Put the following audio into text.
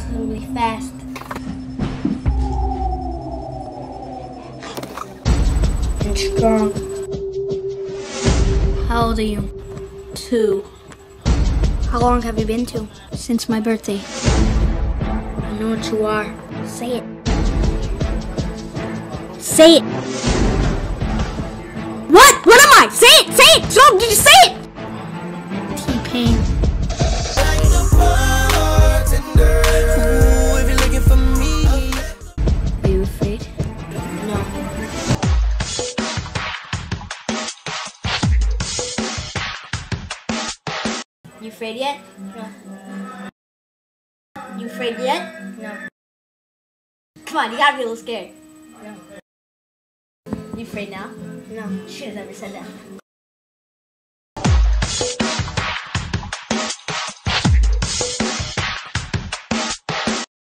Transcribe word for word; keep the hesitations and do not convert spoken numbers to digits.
really fast. And strong. How old are you? Two. How long have you been two? Since my birthday. I know what you are. Say it. Say it. What? What am I? Say it! Say it! So did you say it? T-Pain. Are you afraid? No. You afraid yet? No. You afraid yet? No. Come on, you gotta be a little scared. No. You afraid now? No. You should have never said that.